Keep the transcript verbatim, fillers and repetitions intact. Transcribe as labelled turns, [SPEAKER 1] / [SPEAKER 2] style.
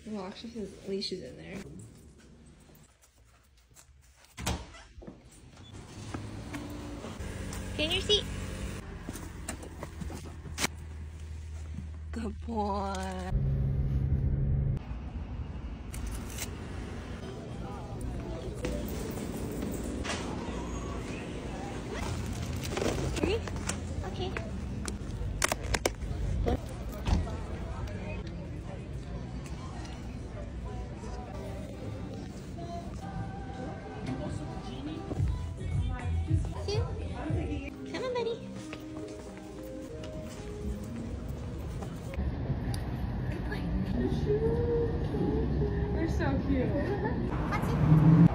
[SPEAKER 1] Well, actually, his leash is in there. Get in your seat. Good boy. Three? Okay. Two. Come on, buddy.
[SPEAKER 2] They're so cute.